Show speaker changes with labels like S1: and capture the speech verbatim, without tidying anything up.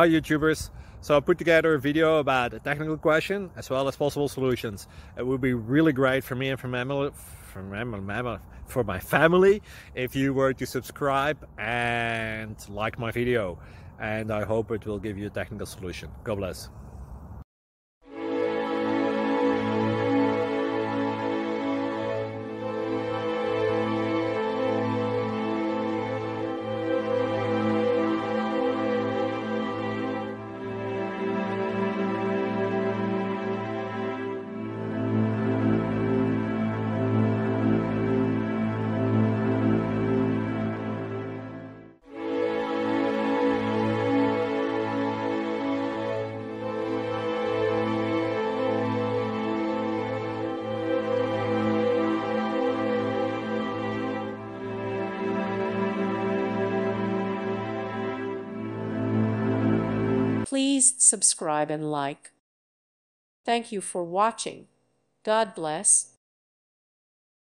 S1: Hi YouTubers! So I put together a video about a technical question as well as possible solutions. It would be really great for me and for my family, for my, for my family if you were to subscribe and like my video, and I hope it will give you a technical solution. God bless.
S2: Please subscribe and like. Thank you for watching. God bless.